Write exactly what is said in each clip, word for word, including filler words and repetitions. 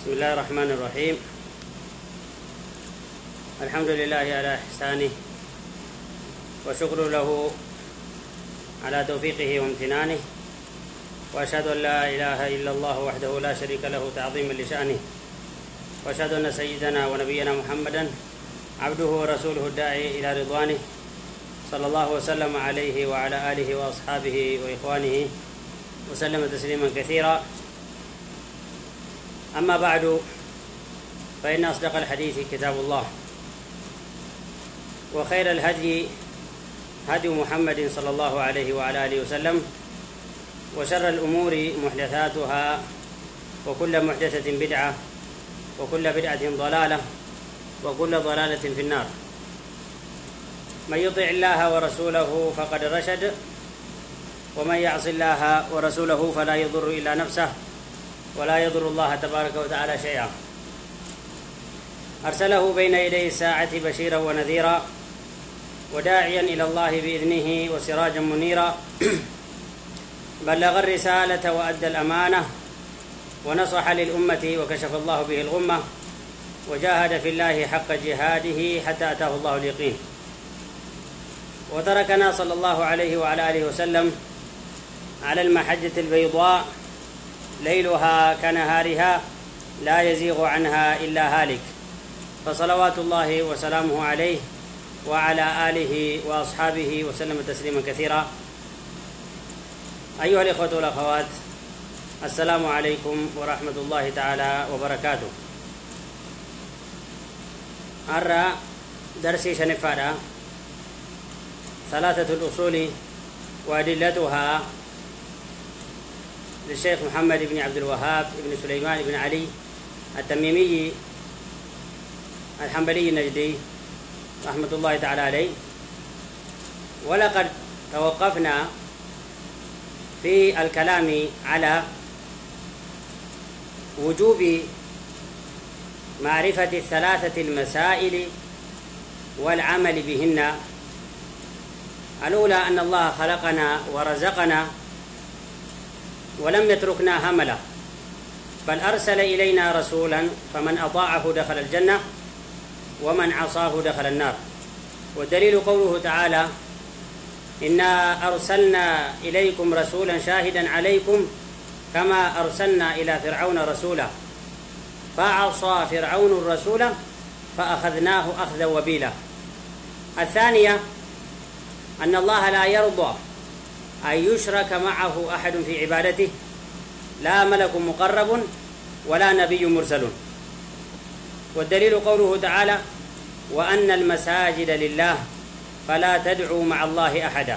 بسم الله الرحمن الرحيم. الحمد لله على إحسانه وشكر له على توفيقه وامتنانه، وأشهد أن لا إله إلا الله وحده لا شريك له تعظيما لشأنه، وأشهد أن سيدنا ونبينا محمدا عبده ورسوله الداعي إلى رضوانه، صلى الله وسلم عليه وعلى آله وأصحابه وإخوانه وسلم تسليما كثيرا. أما بعد، فإن أصدق الحديث كتاب الله، وخير الهدي هدي محمد صلى الله عليه وعلى آله وسلم، وشر الأمور محدثاتها، وكل محدثة بدعة، وكل بدعة ضلالة، وكل ضلالة في النار. من يطع الله ورسوله فقد رشد، ومن يعص الله ورسوله فلا يضر إلا نفسه ولا يضر الله تبارك وتعالى شيئا. أرسله بين يدي الساعة بشيرا ونذيرا، وداعيا إلى الله بإذنه وسراجا منيرا. بلغ الرسالة وأدى الأمانة، ونصح للأمة وكشف الله به الغمة، وجاهد في الله حق جهاده حتى أتاه الله اليقين. وتركنا صلى الله عليه وعلى آله وسلم على المحجة البيضاء ليلها كنهارها لا يزيغ عنها إلا هالك، فصلوات الله وسلامه عليه وعلى آله وأصحابه وسلم تسليما كثيرا. أيها الإخوة والأخوات، السلام عليكم ورحمة الله تعالى وبركاته. أرى درسي شنفادا ثلاثة الأصول وأدلتها للشيخ محمد بن عبد الوهاب بن سليمان بن علي التميمي الحنبلي النجدي رحمة الله تعالى عليه. ولقد توقفنا في الكلام على وجوب معرفة الثلاثة المسائل والعمل بهن. الأولى أن الله خلقنا ورزقنا ولم يتركنا هملا، بل أرسل إلينا رسولا، فمن أطاعه دخل الجنة ومن عصاه دخل النار. والدليل قوله تعالى: إنا أرسلنا إليكم رسولا شاهدا عليكم كما أرسلنا إلى فرعون رسولا فعصى فرعون الرسول فأخذناه أخذا وبيلا. الثانية أن الله لا يرضى أن يشرك معه أحد في عبادته، لا ملك مقرب ولا نبي مرسل. والدليل قوله تعالى: وأن المساجد لله فلا تدعوا مع الله أحدا.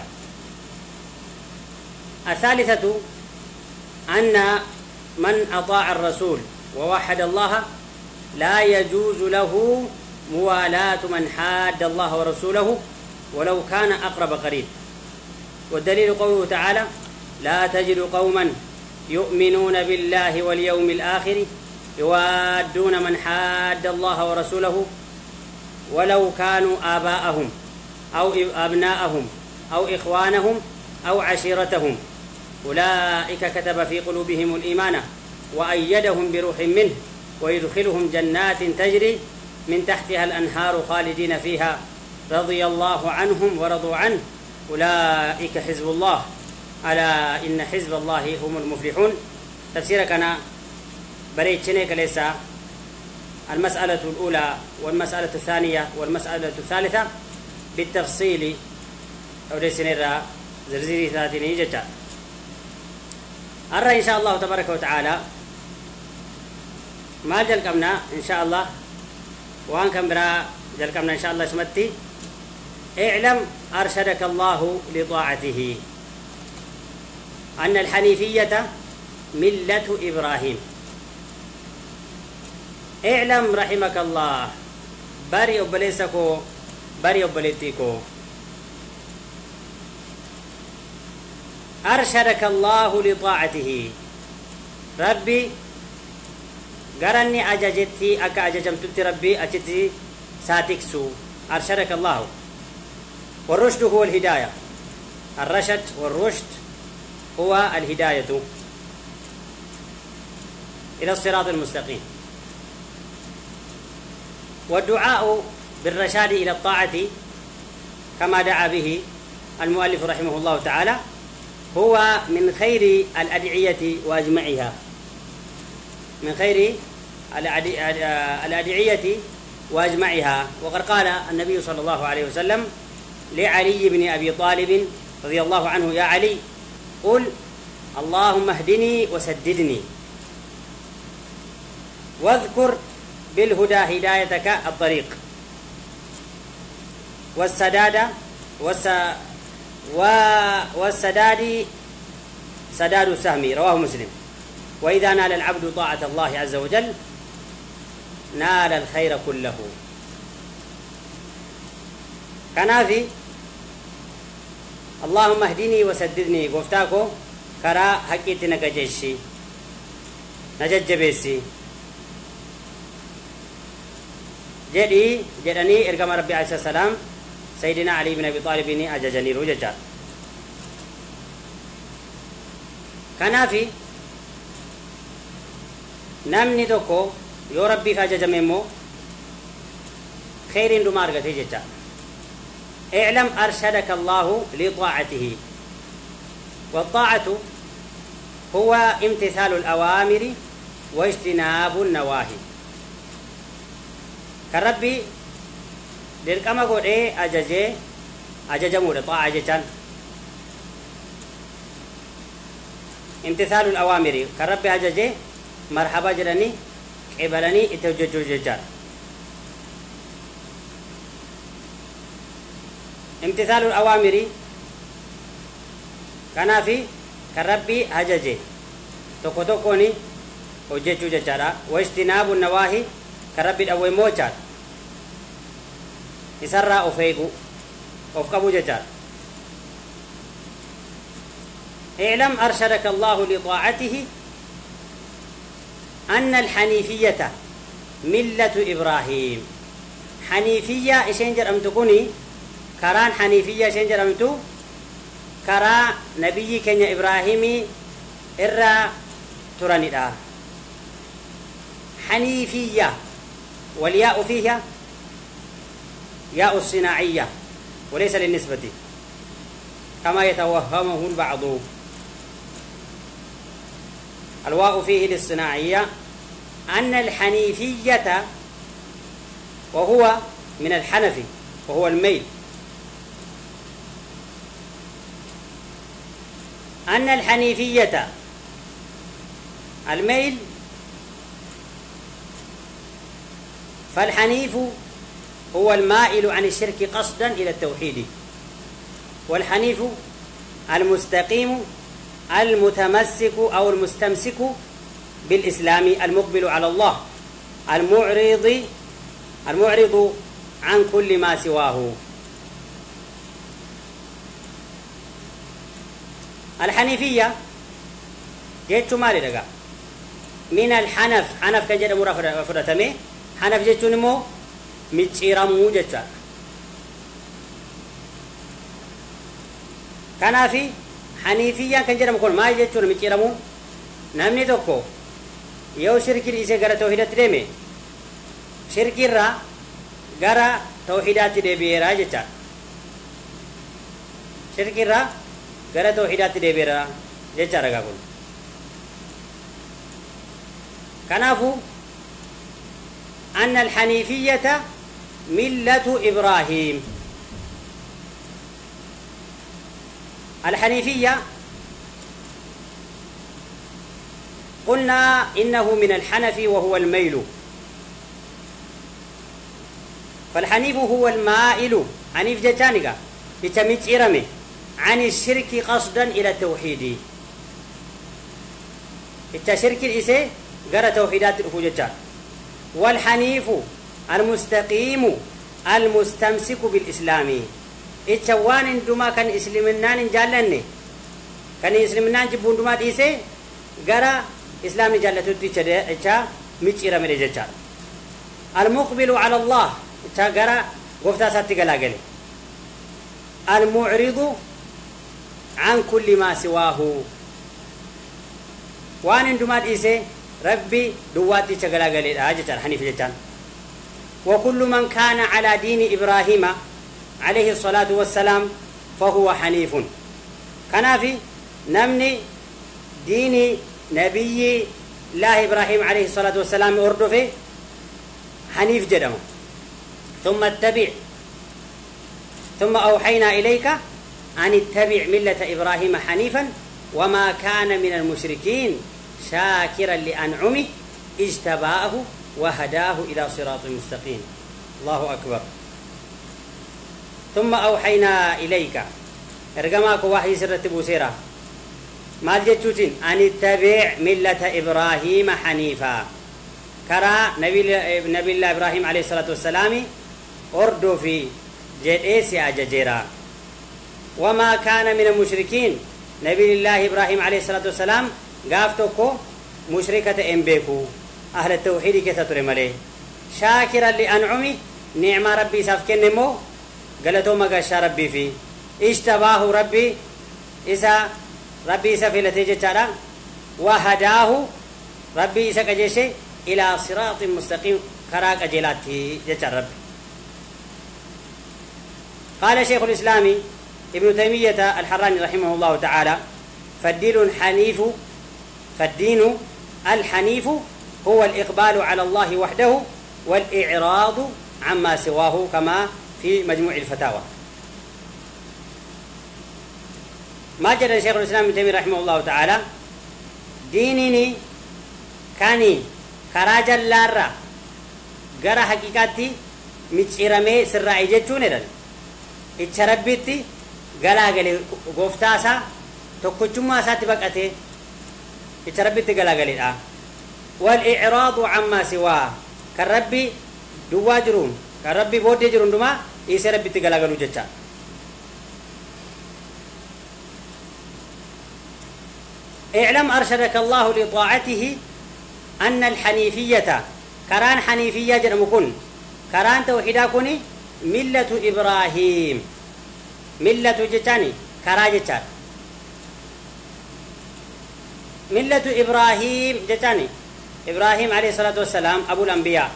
الثالثة أن من أطاع الرسول ووحد الله لا يجوز له موالاة من حاد الله ورسوله ولو كان أقرب قريب. والدليل قوله تعالى: لا تجد قوما يؤمنون بالله واليوم الآخر يوادون من حاد الله ورسوله ولو كانوا آباءهم أو أبناءهم أو إخوانهم أو عشيرتهم، أولئك كتب في قلوبهم الإيمان وأيدهم بروح منه ويدخلهم جنات تجري من تحتها الأنهار خالدين فيها رضي الله عنهم ورضوا عنه أولئك حزب الله ألا إن حزب الله هم المفلحون. تفسير كان بريد شنيك ليس المسألة الأولى والمسألة الثانية والمسألة الثالثة بالتفصيل أو ليس نرى زرزيري ثلاثين جتا. أرى إن شاء الله تبارك وتعالى ما جلقمنا إن شاء الله، وأن كم برا جلقمنا إن شاء الله اسمتي: اعلم أرشدك الله لطاعته أن الحنيفية ملة إبراهيم. اعلم رحمك الله، باري أبليسكو باري أبليتيكو، أرشدك الله لطاعته. ربي قرني أججتي أكا أججمتت ربي أجتي ساتكسو، أرشدك الله. والرشد هو الهداية، الرشد والرشد هو الهداية إلى الصراط المستقيم. والدعاء بالرشاد إلى الطاعة كما دعا به المؤلف رحمه الله تعالى هو من خير الأدعية وأجمعها، من خير الأدعية وأجمعها. وقد قال النبي صلى الله عليه وسلم لعلي بن أبي طالب رضي الله عنه: يا علي قل اللهم اهدني وسددني، واذكر بالهدى هدايتك الطريق، والسداد والس والسداد سداد السهم. رواه مسلم. وإذا نال العبد طاعة الله عز وجل نال الخير كله. كنافي اللهم اهدني وسددني قفتاكو كرا حقيت نكجيشي نججبيسي جدي جدني ارقم ربي عليه السلام سيدنا علي بن أبي طالب أججني رججار. كنافي نمني توكو يو ربي فاجج ميمو خير دمار قتيجة. اعلم أرشدك الله لطاعته، والطاعة هو امتثال الأوامر واجتناب النواهي. كربي للكما قول ايه أججي أججمو لطاعة جتان امتثال الأوامر. كربي أججي مرحبا جراني قبلني اتوججو ججار. امتثال الأوامر كنافي كربي هججي توكو توكوني وججو ججارا. واجتناب النواهي كربي أوي موجار يسرى أفيقو أفقبو ججار. اعلم أرشدك الله لطاعته أن الحنيفية ملة إبراهيم. حنيفية إشينجر أم تكوني كران حنيفية إشينجر أم تو كرا نبي كنيا إبراهيمي إرى تراني دا. حنيفية والياء فيها ياء الصناعية وليس للنسبة كما يتوهمه البعض. الواء فيه للصناعية. أن الحنيفية وهو من الحنف وهو الميل. أن الحنيفية الميل. فالحنيف هو المائل عن الشرك قصدا إلى التوحيد، والحنيف المستقيم المتمسك أو المستمسك بالإسلام المقبل على الله المعرض المعرض عن كل ما سواه. الحنيفية جيتشو مالي لغا من الحنف. حنف كان جدا مرافرتمي. حنف جيتشو نمو ميتشيرامو جيتشا. كان في حنيفية كان جدا مكون ما جيتشو ميتشيرامو نامني توكو يو شركي إيسي غرا توحيدات ديمي شركي را غرا توحيدات ديبيرا جيتشا. شركي را غرا توحيدات ديبيرا جيتشا رغا كون. كنافو أن الحنيفية ملة إبراهيم. الحنيفية قلنا إنه من الحنف وهو الميل. فالحنيف هو المائل حنيف جتانيكا يتميت إرمي عن الشرك قصدا إلى التوحيد. التشرك الإسي قرأ توحيدات الأفوجتان. والحنيف المستقيم المستمسك بالإسلام. إتشوان دما كان إسلامنان جالني كان إسلامنان جبون دما ديسي قرأ إسلام جالتو تيجا إتشا ميتشيرا مريجا. المقبل على الله إتشا قرأ قفتا ساتي قلاقلي. المعرض عن كل ما سواه. وان دما ديسي ربي دواتي شغلا غلي اجتر حنيف جتان. وكل من كان على دين إبراهيم عليه الصلاة والسلام فهو حنيف. كان في نمني دين نبي الله إبراهيم عليه الصلاة والسلام أردفه حنيف جدم. ثم اتبع ثم أوحينا إليك أن اتبع ملة إبراهيم حنيفا وما كان من المشركين شاكرا لأنعمه اجتباه وهداه إلى صراط مستقيم. الله أكبر. ثم أوحينا إليك ارجماك وحي سرت بوسيرا مال جتوتين أن اتبع ملة إبراهيم حنيفا كرا نبي نبي الله إبراهيم عليه الصلاة والسلام أردو في جئيس أججرا وما كان من المشركين نبي الله إبراهيم عليه الصلاة والسلام قافتوكو مشركة إنبيكو أهل التوحيد كتاتر مليه شاكرا لأنعمه نعم ربي سافكن نمو قالتو مقاشا ربي فيه اشتباه ربي إسا ربي إسا في لتيجة تارا وهداه ربي إسا كجيشي إلى صراط مستقيم كراك أجيلاتي جيشا ربي. قال شيخ الإسلام ابن تيمية الحراني رحمه الله تعالى فالدين الحنيف فالدين الحنيف هو الإقبال على الله وحده والإعراض عما سواه كما في مجموع الفتاوى. ما جرى شيخ الإسلام ابن تيمية رحمه الله تعالى دينني كاني كراجا لارا غرا حقيقتي ميچيرمي سرعي جچون دل اتشربيتي غلاغلي غفتاسا توكچما ساتي بقته اتشربيتي غلاغلي دا والإعراض عما سواه كربي دواجرون كربي بودي جرون دما يسربيتي غلاغلو جچا. اعلم أرشدك الله لطاعته أن الحنيفية كران حنيفية جنمكن كران توحيدا كوني ملة إبراهيم ملة جتاني كرا جتان ملة إبراهيم جتاني إبراهيم عليه الصلاة والسلام أبو الأنبياء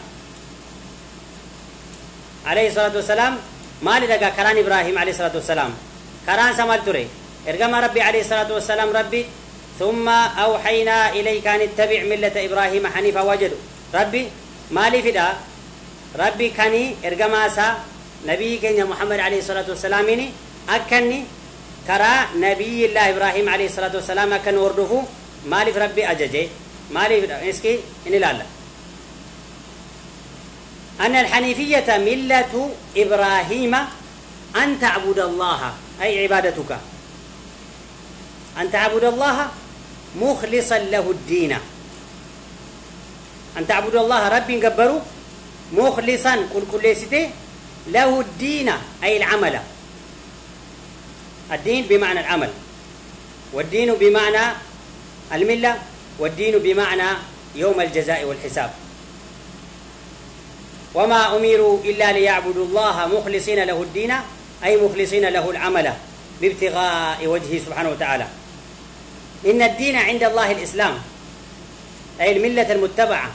عليه الصلاة والسلام ما لدقى كران إبراهيم عليه الصلاة والسلام كران سمال تري ارقم ربي عليه الصلاة والسلام ربي ثم أوحينا إليك أن اتبع ملة إبراهيم حنيفا وجدوا ربي مالي فدا ربي كاني إرجماسا نبي كنيا محمد عليه الصلاة والسلام أكني كرا نبي الله إبراهيم عليه الصلاة والسلام أكن وردفو مالي في ربي أججي مالي فدا إسكي إن لا أن الحنيفية ملة إبراهيم أن تعبد الله أي عبادتك أن تعبد الله مخلصا له الدين أن تعبد الله ربي قبروا مخلصا كل كل سته له الدين أي العمل الدين بمعنى العمل والدين بمعنى الملة والدين بمعنى يوم الجزاء والحساب. وما أمروا إلا ليعبدوا الله مخلصين له الدين أي مخلصين له العمل بابتغاء وجهه سبحانه وتعالى. إن الدين عند الله الإسلام أي الملة المتبعة.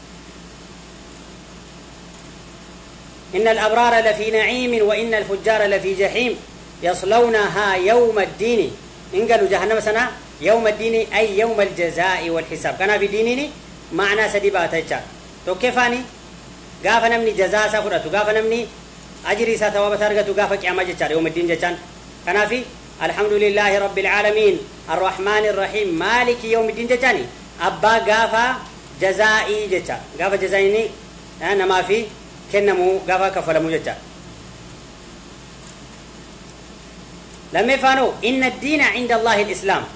إن الأبرار لفي نعيم وإن الفجار لفي جحيم يصلونها يوم الدين إن قالوا جهنم سنة يوم الدين أي يوم الجزاء والحساب. كان في دينني معنى سديبات الجار تو كيفاني غافا نمني جزاء سفرته غافا نمني أجري ستواب ترغته غافا قيامة جار يوم الدين جان. كان في الحمد لله رب العالمين الرحمن الرحيم مالك يوم الدين جاني أبا غافا جزائي جتا غافا جزائني أنا ما في كنمو غافا كفلمو جتا. لما يفعلوا إن الدين عند الله الإسلام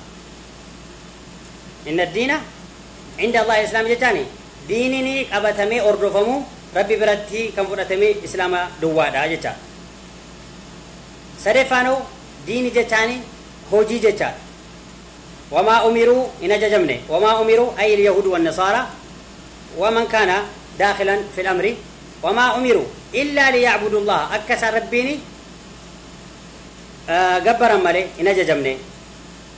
إن الدين عند الله الإسلام جتاني دينني أبتمي أردفمو ربي برتي كم فرتمي إسلام دوادا جتا. سرفانو دين جتاني هوجي جتا. وما أمروا إن ججمني وما أمروا أي اليهود والنصارى ومن كان داخلا في الأمر وما أمروا إلا ليعبدوا الله أكسر ربيني آه قبرا مالي إن ججمني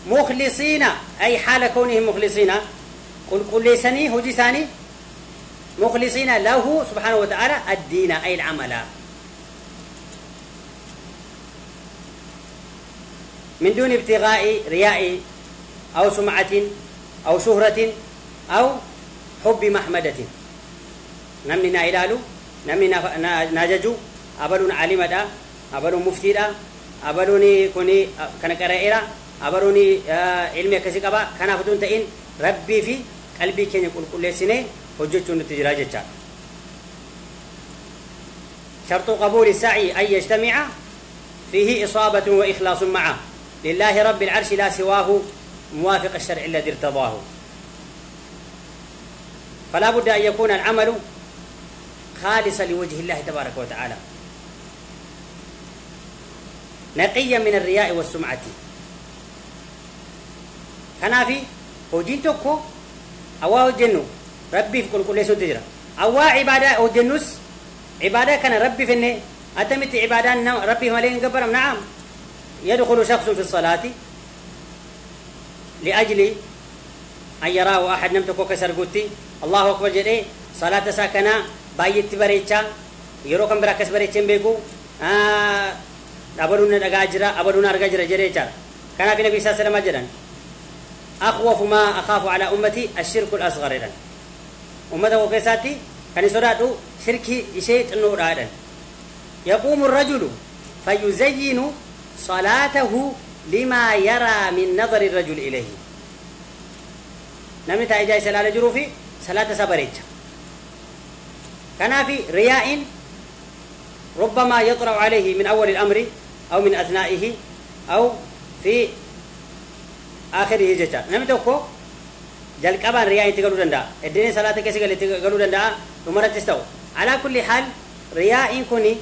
مخلصين أي حال كونهم مخلصين كل كل سني هوجي ثاني مخلصين له سبحانه وتعالى الدين أي العمل من دون ابتغاء رياء أو سمعة أو شهرة أو حب محمدة نمني نايلالو نمني ناججو أبلون عالم دا أبلون مفتي دا أبلوني كوني كان قرائرة أبلوني علمي كسي قبا كان فتون تئن ربي في قلبي كن يقول كل سنة حجتون التجراجة شرط قبول السعي أن يجتمع فيه إصابة وإخلاص معه لله رب العرش لا سواه موافق الشرع الذي ارتضاه فلا بد أن يكون العمل خالصا لوجه الله تبارك وتعالى نقيا من الرياء والسمعة كان في وجنتكو أو جنو ربي في كل كل سنة تجرى أو عبادة أو جنوس عبادة كان ربي في النه أتمت عبادة ربي ملين قبر نعم يدخل شخص في الصلاة لأجل أن يراه أحد نمتكو كسر قلتي الله أكبر جدي صلاة ساكنة بايت بريتشا يروكم براكس بريتشن بيكو آه أبدون الأجرة أبدون الأجرة جريتشا كان في النبي صلى الله عليه وسلم أجرا أخوف ما أخاف على أمتي الشرك الأصغر إذن أمته وكساتي كان يسرادو شركي شيء النور هذا يقوم الرجل فيزين صلاته لما يرى من نظر الرجل إليه نمي تايجاي سلالة جروفي صلاة سبريج كان في رياء ربما يطرأ عليه من أول الأمر أو من أثنائه أو في آخره جتا نمي توكو جل كبان رياء تقولوا دندا الدين صلاة كيسي قالوا دندا ثم تستو على كل حال رياء كوني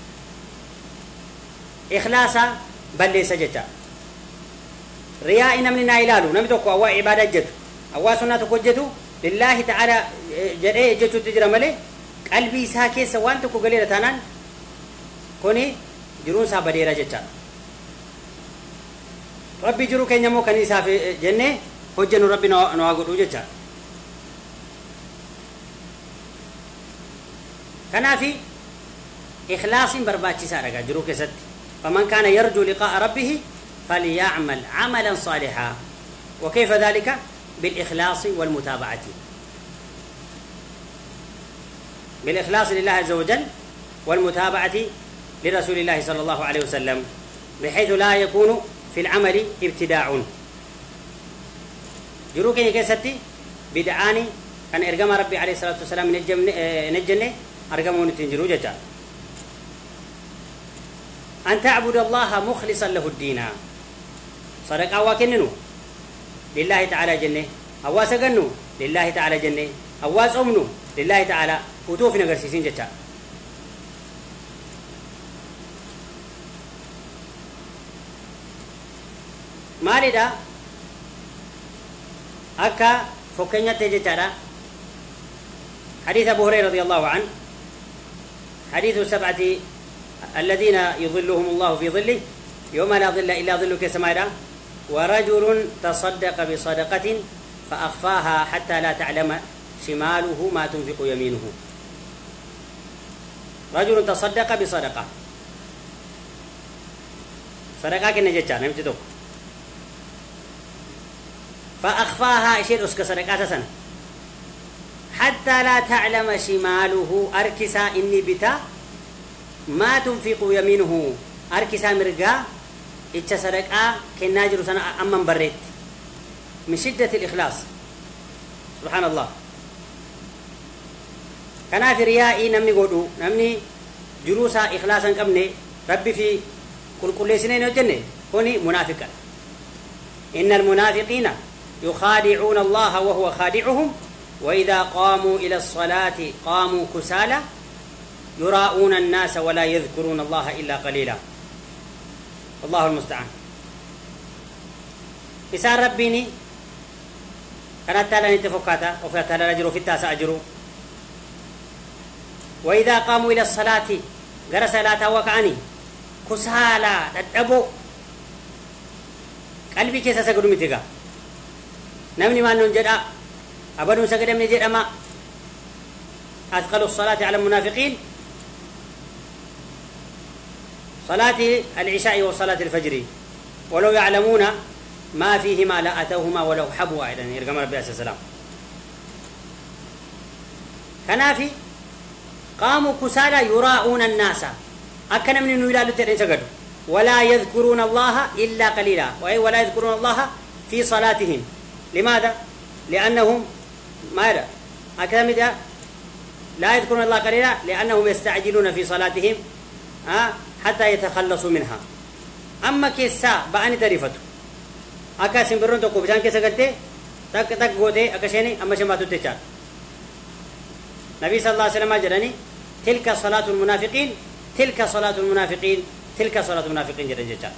إخلاصا بل ليس جتا رياء نمني نايلالو نمي توكو أوا عبادة جتو أوا سنة كوجتو لله تعالى جدي جتو تجرى ملي قلبي ساكي سوان تكو قليلة تانان كوني جرون سا بديرة جتا ربي جرو كي نمو كني سافي جنة حجنو ربي نواغدو جتا كنا في إخلاص برباتي سارقا جرو كست فمن كان يرجو لقاء ربه فليعمل عملا صالحا وكيف ذلك بالإخلاص والمتابعة بالإخلاص لله عز وجل والمتابعة لرسول الله صلى الله عليه وسلم بحيث لا يكون في العمل ابتداع جروك كيستي بدعاني كان إرقام ربي عليه الصلاة والسلام من الجنة أرقامون تنجرو جتا أن تعبد الله مخلصا له الدين صدق أواكننو لله تعالى جنة أواس قنو لله تعالى جنة أواس أمنو لله تعالى وتوفنا قرسيسين جتا مالدا أكا فكنيا تجتا حديث أبو هريرة رضي الله عنه حديث السبعة الذين يظلهم الله في ظله يوم لا ظل إلا ظلك سمادا ورجل تصدق بصدقة فأخفاها حتى لا تعلم شماله ما تنفق يمينه رجل تصدق بصدقة صدقة كنا جتشا نمتدوك فأخفاها شيء أسك صدقة سنة حتى لا تعلم شماله أركسا إني بتا ما تنفق يمينه أركسا مرقا إتش صدقة كنا جرو سنة أمم بريت من شدة الإخلاص سبحان الله كان في ريائي نمني قدو نمني جروسا إخلاصا كمني ربي في كل كل سنين وجنة كوني منافقا إن المنافقين يخادعون الله وهو خادعهم وإذا قاموا إلى الصلاة قاموا كسالى يراؤون الناس ولا يذكرون الله إلا قليلا الله المستعان إسان ربيني كانت تالا نتفكاتا وفي تالا رجروا في التاسع أجروا وإذا قاموا إلى الصلاة قرى صلاة وكعني كسالى تدبوا قلبي كيسا سقدوا متقا نمني ما ننجد أبنو سقد من جد أما أثقل الصلاة على المنافقين صلاة العشاء وصلاة الفجر ولو يعلمون ما فيهما لأتوهما ولو حبوا أيضا يرقم ربي عليه السلام. كنافي قاموا كسالى يراءون الناس أكن من نويلال ترين ولا يذكرون الله إلا قليلا ولا يذكرون الله في صلاتهم. لماذا؟ لأنهم ماذا؟ أكمل لا يذكرون الله قليلا لأنهم يستعجلون في صلاتهم أه؟ حتى يتخلصوا منها. أما كيسا بأني تعرفته أكاسم برون تكو بجان كيسا قلته تك تك قوته أكشيني أما شماتو تجار. نبي صلى الله عليه وسلم جراني تلك صلاة المنافقين تلك صلاة المنافقين تلك صلاة المنافقين جران جتار.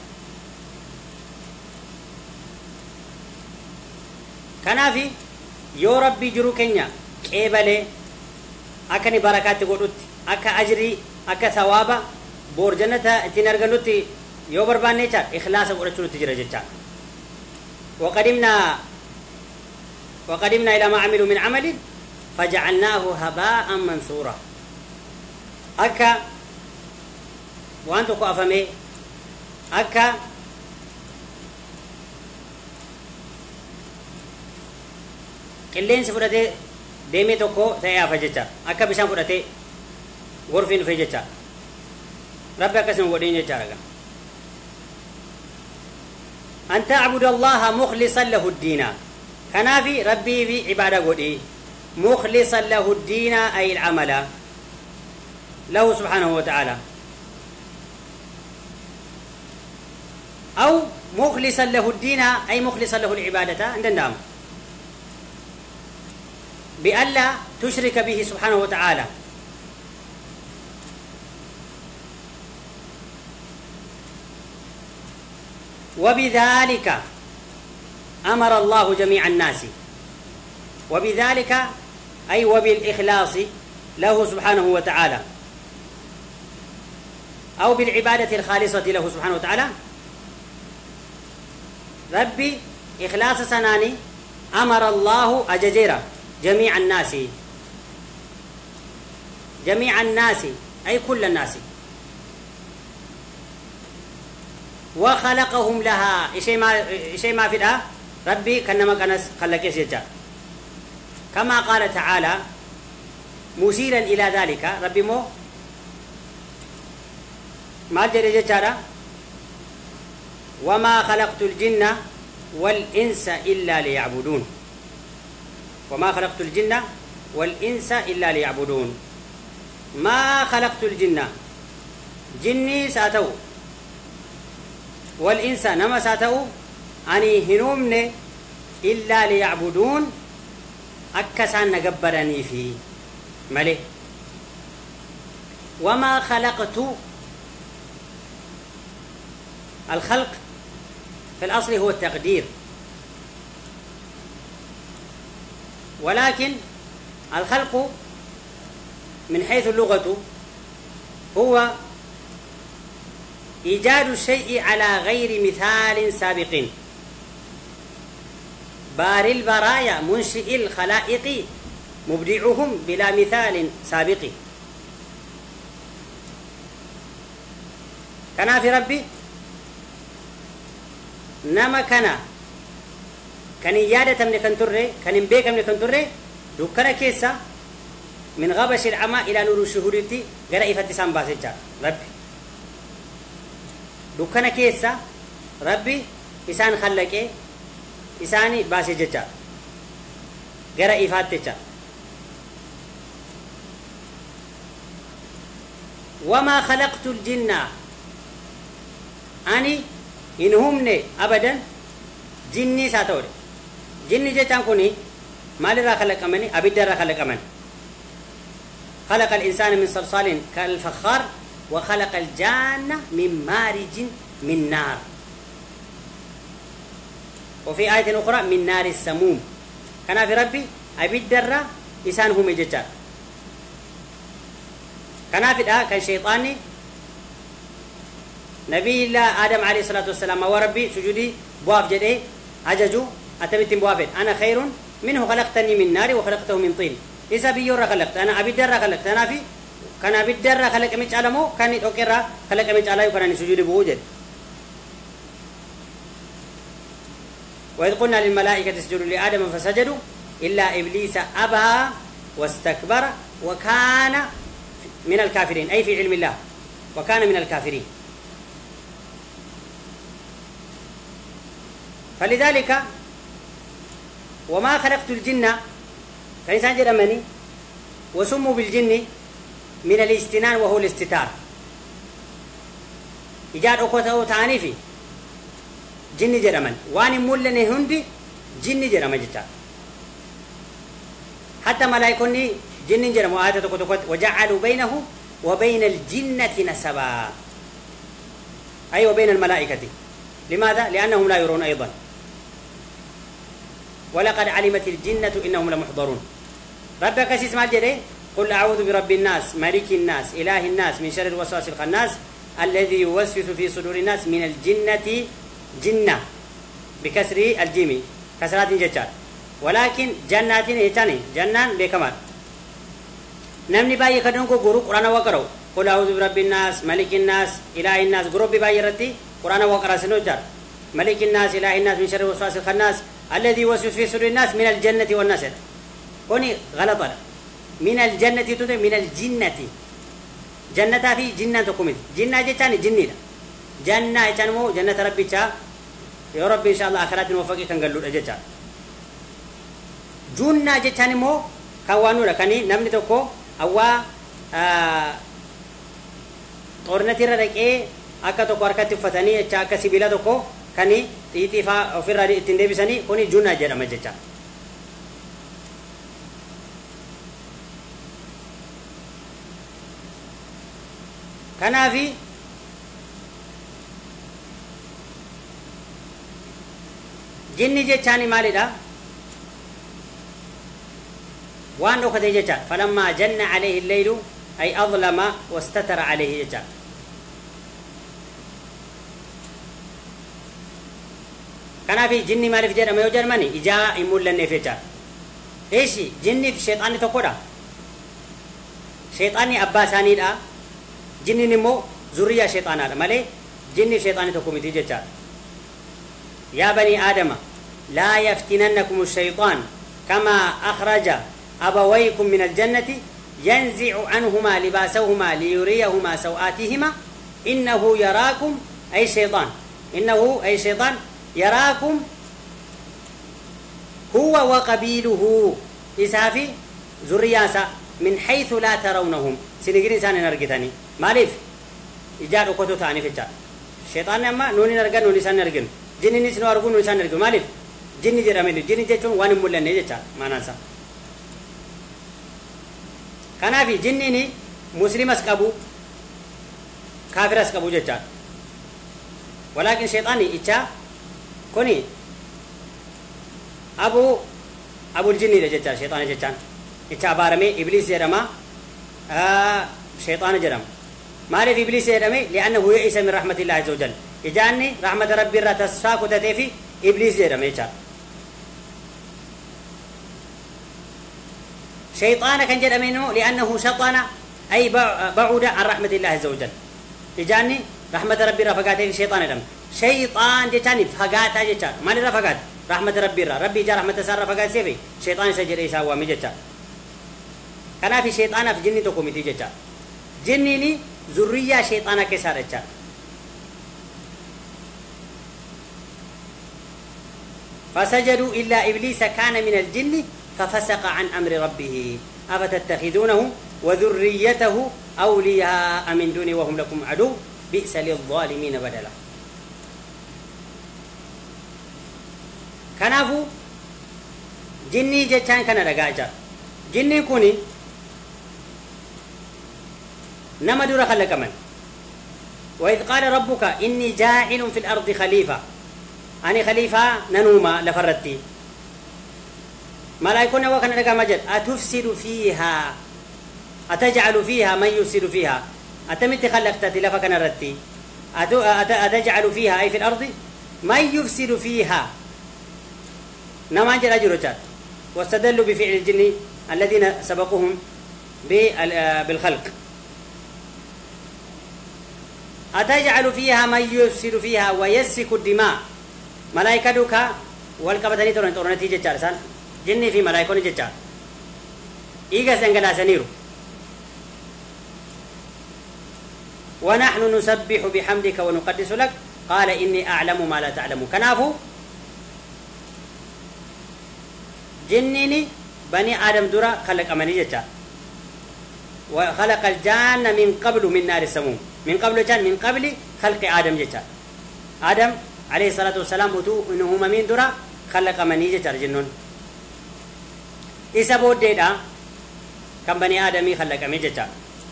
كنافي يو ربي جرو كنيا كيبالي أكني بركات قدوت أكا أجري أكا ثوابا بورجنة تنرغنوتي يو بربان نيچار إخلاص ورچلو تجرى جتار. وقدمنا وقدمنا إلى ما عملوا من عمل فجعلناه هباء منثورا. أكا وأنتو كو أفهمي أكا قلين سفرته ديمي توكو تايا فجتا أكا بشان فرته غرفين فجتا ربك اسم ودين جارغا أن تعبد الله مخلصا له الدين. كنافي ربي في عبادة قدي مخلصا له الدين أي العمل له سبحانه وتعالى أو مخلصا له الدين أي مخلصا له العبادة عند النام بألا تشرك به سبحانه وتعالى. وبذلك أمر الله جميع الناس وبذلك أي وبالإخلاص له سبحانه وتعالى أو بالعبادة الخالصة له سبحانه وتعالى. ربي إخلاص سناني أمر الله أججيرا جميع الناس جميع الناس أي كل الناس وخلقهم لها شيء ما شيء ما في ده ربي كنما كان خلق يسجع كما قال تعالى مشيرا إلى ذلك. ربي مو ما جرى جارا وما خلقت الجن والإنس إلا ليعبدون وما خلقت الجن والإنس إلا ليعبدون. ما خلقت الجن جني ساتو والإنس نما ساتو أني هنومني إلا ليعبدون أكسان نقبرني في ملي. وما خلقت الخلق في الأصل هو التقدير ولكن الخلق من حيث اللغة هو إيجاد الشيء على غير مثال سابق. باري البرايا منشئ الخلائق مبدعهم بلا مثال سابق. كان في ربي نما كان كان يادة من كنتره كان بيك من كنتره دكرة كيسا من غبش العمى إلى نور الشهورتي غير إفتسام باسجا ربي دكنا كيسا ربي إسان خلقه إساني باسجا غير إفتتجا. وما خلقت الجن أني إنهم أبدا جني ساتور جني جتان كوني مال را خلق أمني أبدا را خلق أمن. خلق الإنسان من صلصال كالفخار وخلق الجان من مارج من نار. وفي آية أخرى من نار السموم. كان في ربي أبدا إنسان هم جتان. كان في الآية كان شيطاني نبي الله آدم عليه الصلاة والسلام وربي سجودي بواف جده أججو أتبتم بوافد أنا خير منه خلقتني من نار وخلقته من طين إذا بيورا خلقت أنا أبي درا خلقت أنا في كان أبي درا خلق ميت علمو كان أوكرا خلق ميت على يكون سجود بوجد. وإذ قلنا للملائكة اسجدوا لآدم فسجدوا إلا إبليس أبى واستكبر وكان من الكافرين أي في علم الله وكان من الكافرين. فلذلك وما خلقت الجن كإنسان جرمني وسموا بالجن من الاستنان وهو الاستتار إيجاد أخوته تعنيفي جن جرمن وان مولني هندي جن جرم جتا حتى ملائكوني جن جرم وآيات تكتكت وجعلوا بينه وبين الجنة نسبا أي وبين الملائكة. لماذا؟ لأنهم لا يرون أيضا. ولقد علمت الجنة إنهم لمحضرون. ربك اسمع الجري قل أعوذ برب الناس ملك الناس إله الناس من شر الوسواس الخناس الذي يوسوس في صدور الناس من الجنة جنة بكسر الجيم كسرات جتان ولكن جنات يتاني جنان بكمال نمني باي كدنكو غرو قرآن وقرأ قل أعوذ برب الناس ملك الناس إله الناس غرو باي رتي قرآن وقرأ سنوجر ملك الناس إله الناس من شر الوسواس الخناس الذي يوسوس في صدور الناس من الجنة والناس هوني غلط من الجنة تود من الجنة جنة في جنة تقوم جنة جتاني جنة جنة جنمو جنة ربي تا يا رب إن شاء الله آخرات نوفقي كان قالوا أجتا جنة جتاني مو كوانو لكني نمني تكو أوا طورنتي رأيك أكا تكو أركات فتاني أكا سبيلا تكو كني تيتي فا أفر رأي تندي بساني كوني جنة جرام أجتا كنا في جني جتاني مالي دا وان دو كده جتا فلما جن عليه الليل أي أظلم واستتر عليه جتا كان في جني مالي في جرم يو جرماني إجاء إمول لنه في جتا إيشي جني في شيطاني تقودا شيطاني أباساني دا جني نمو زرية شيطانا دا مالي جني في شيطاني تقومي جتا يا بني آدم لا يفتننكم الشيطان كما أخرج أبويكم من الجنة ينزع عنهما لباسهما ليريهما سوآتهما إنه يراكم أي شيطان إنه أي شيطان يراكم هو وقبيله إسافي ذرياسا من حيث لا ترونهم سنجري إنسان نرجتني مالف إجاد أكتو تاني في الجار شيطان أما نوني نرجع نوني سان نرجن جنني نسنو أرجو نوني سان نرجو مالف جنني جرامي جنني جتون وان مولن نيجا ما ناسا كان في جنني مسلم أسكابو كافر أسكابو جتا ولكن شيطاني إتشا كوني أبو أبو الجني جتا شيطان جتا إتشا بارمي إبليس جرما آه شيطان جرم مالف إبليس جرمي لأنه يئس من رحمة الله عز وجل إجاني رحمة ربي رتساكو تتفي إبليس جرم إتشا شيطان كان جد منه لأنه شطن أي بعد عن رحمة الله عز وجل إجاني رحمة ربي رفقاته في شيطان دم شيطان جتاني فقاته جتان ما لي رفقات رحمة ربي را ربي جا رحمة سار رفقات سيفي شيطان سجل إيسا وامي جتا كان في شيطان في جني تقومي جتا جنيني ذرية شيطان كسار جتا فسجدوا إلا إبليس كان من الجن ففسق عن أمر ربه أفتتخذونه وذريته أولياء من دوني وهم لكم عدو بئس للظالمين بدلا كنافو جني جتان كان رجاجا جني كوني نمدور خلق من وإذ قال ربك إني جاعل في الأرض خليفة أنا خليفة ننوما لفرتي ملائكون وكان لك مجد أتفسد فيها أتجعل فيها من يفسد فيها أتمت خلقت تلفك نرتي أتجعل فيها أي في الأرض من يفسد فيها نما جرى جرجات واستدلوا بفعل الجن الذين سبقوهم بالخلق. أتجعل فيها من يفسد فيها ويسفك الدماء ملائكة دوكا والكبتني تورن تورن تيجي جالسان جني في ملائكة نيجي جال إيجا سنجلا سنيرو ونحن نسبح بحمدك ونقدس لك قال إني أعلم ما لا تعلم كنافو جنيني بني آدم درا خلق أماني جتا وخلق الجان من قبل من نار السموم من قبل جان من قبل خلق آدم جتا آدم عليه الصلاة والسلام وتو إنه من درا خلق أماني جتا جنون إسا بود ديدا كم بني آدمي خلق أماني جتا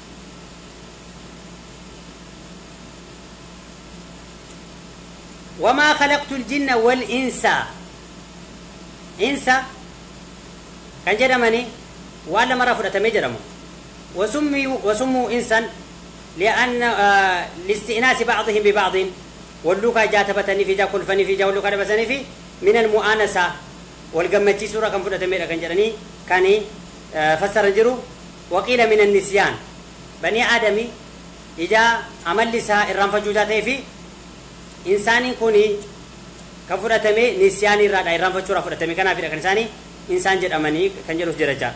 وما خلقت الجن والإنس إنس كان جرمني ولا مرة فرت مجرمه وسمي وسموا إنسان لأن آه لاستئناس بعضهم ببعض واللوكا جاتبتني في جا كل فني في جا واللوكا دبسني في من المؤانسة والجمتي سورة كم فرت مجرم كان جرني كاني آه فسر جرو وقيل من النسيان بني آدمي إذا عمل لسا الرنف جوجاته في إنسان كوني كم فرت مي نسياني راد الرنف شورا فرت مي كنا في الإنساني إنسان جد أماني كان جروس جرجا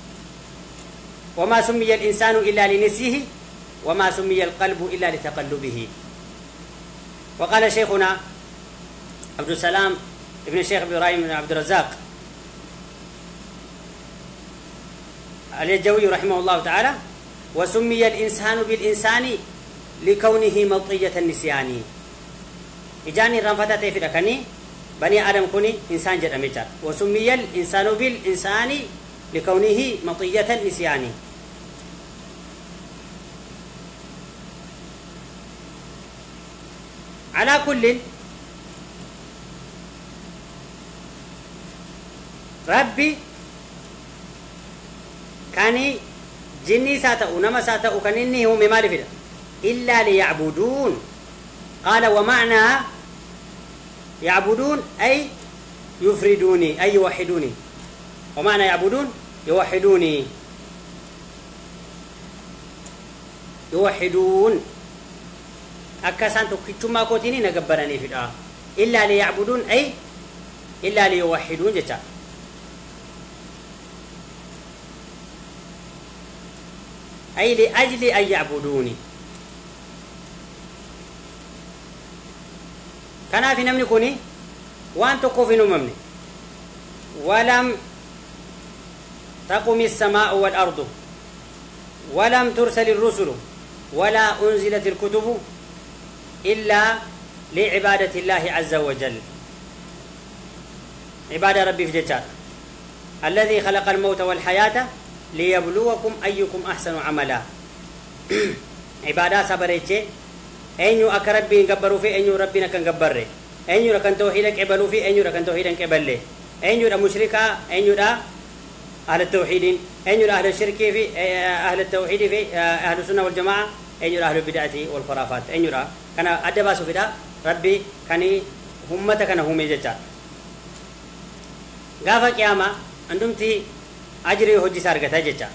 وما سمي الإنسان إلا لنسيه وما سمي القلب إلا لتقلبه. وقال شيخنا عبد السلام ابن الشيخ إبراهيم بن عبد الرزاق اليجوي رحمه الله تعالى وسمي الإنسان بالإنسان لكونه مطية النسيان إجاني رنفتة في دكاني بني آدم كوني إنسان جد أمجر وسمي الإنسان بالإنسان لكونه مطية النسيان. على كل ربي كاني جني ساتا ونما ساتا وكانني هو ممال فيدا إلا ليعبدون قال ومعنى يعبدون أي يفردوني أي يوحدوني ومعنى يعبدون يوحدوني يوحدون أكاسان تكتما كوتيني نقبرني في الآن إلا ليعبدون أي إلا ليوحدون جتا أي لأجل أن يعبدوني كان في نمني كوني وأن تقف نممني ولم تقم السماء والأرض ولم ترسل الرسل ولا أنزلت الكتب إلا لعبادة الله عز وجل عبادة ربي في جتار الذي خلق الموت والحياة ليبلوكم أيكم أحسن عملا عبادة صبريتي أينو أكربي نقبروا في أينو ربنا كان قبره أينو ركن توحيدك قبلوا في أينو ركن توحيدك قبله أينو را مشركة أينو را أهل التوحيد أينو را أهل الشرك في أهل التوحيد في أهل السنة والجماعة أينو را أهل البدعة والخرافات أينو را كان أدباسو فدا ربي كاني همتا كان هم يجتا غافا قياما عندهم تي أجري هجي سارغتا جتا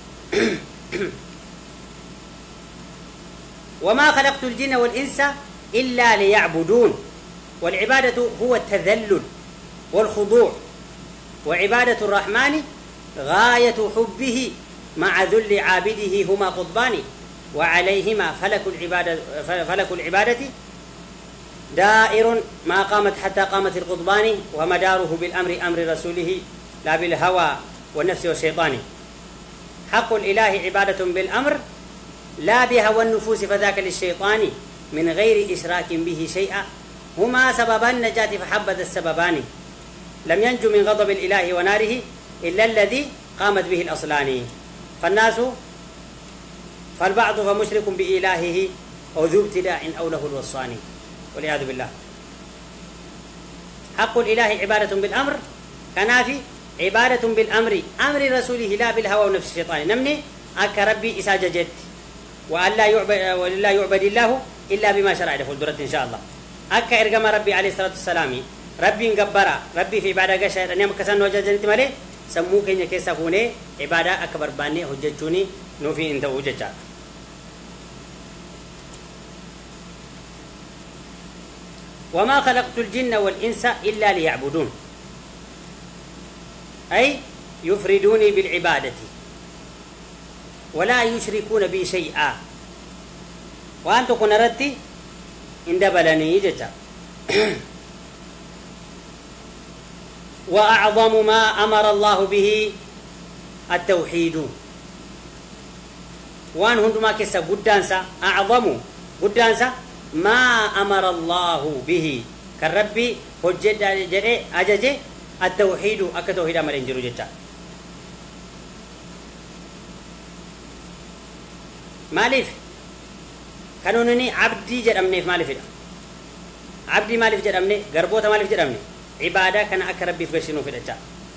وما خلقت الجن والإنس إلا ليعبدون والعبادة هو التذلل والخضوع وعبادة الرحمن غاية حبه مع ذل عابده هما قطبان وعليهما فلك العبادة فلك العبادة دائر ما قامت حتى قامت القطبان ومداره بالأمر أمر رسوله لا بالهوى والنفس والشيطان حق الإله عبادة بالأمر لا بهوى النفوس فذاك للشيطان من غير إشراك به شيئا هما سببا النجاة فحبذ السببان لم ينجو من غضب الإله وناره إلا الذي قامت به الأصلان فالناس فالبعض فمشرك بإلهه أو ذو ابتداع أو له الوصان والعياذ بالله. حق الإله عبادة بالأمر كنافي عبادة بالأمر أمر رسوله لا بالهوى ونفس الشيطان نمني أك ربي إساججت وأن لا يعبد ولا يعبد الله إلا بما شرع له الدرة إن شاء الله أك إرجم ربي عليه الصلاة والسلام ربي انقبرا ربي في بعد قشة أن يوم كسان وجدني تمالي سمو كينيا كيسا فوني عبادة أكبر باني حججوني نوفي انت وججا وما خلقت الجن والإنس إلا ليعبدون أي يفردوني بالعبادة ولا يشركون بي شيئا وأنت كن ردتي إن دبلني جتا وأعظم ما أمر الله به التوحيد وأن هندما كسا قدانسا أعظم قدانسا ما أمر الله به كالربي حجد أجج التوحيد أكا توحيد أمر إنجرو جتا مالف كانونني عبدي جرمني في مالف عبدي مالف جرمني غربوتا مالف جرمني عبادة كان أكرب في غشنو في الأجا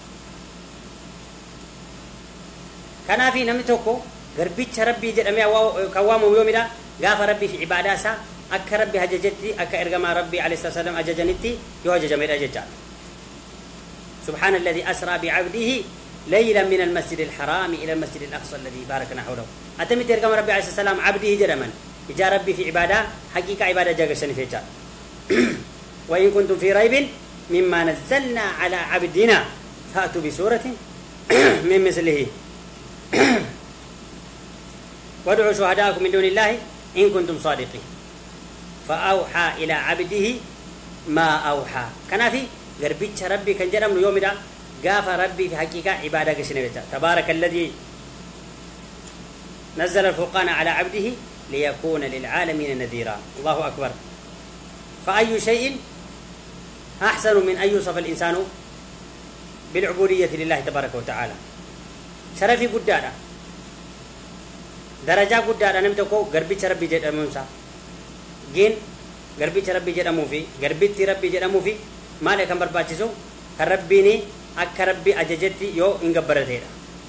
كان في نمتوكو غربيتش ربي جرمي كوام يومي دا غاف ربي في عبادة سا أكرب هججتي أكا إرغم ربي عليه الصلاة والسلام أججنتي يوجج جميل أججا سبحان الذي أسرى بعبده ليلا من المسجد الحرام إلى المسجد الأقصى الذي باركنا حوله أتمت إرغم ربي عليه الصلاة والسلام عبده جرما إجا ربي في عبادة حقيقة عبادة جاقشن في إجا وإن كنتم في ريب مما نزلنا على عبدنا فأتوا بسورة من مثله وادعوا شهداءكم من دون الله إن كنتم صادقين فأوحى إلى عبده ما أوحى كان في غربيتش ربي كان جرم يوم دا قاف ربي في حقيقة عبادة كسنة تبارك الذي نزل الفرقان على عبده ليكون للعالمين نذيرا الله أكبر فأي شيء أحسن من أن يوصف الإنسان بالعبودية لله تبارك وتعالى شرفي قدارة درجة قدارة نمتكو غربيتش ربي جد أمونسا جين غربيتش ربي جد أمو في غربيتش ربي جد أمو في ما لكم برباتشسو كربيني أكا ربي أججتي يو إنقبرتينا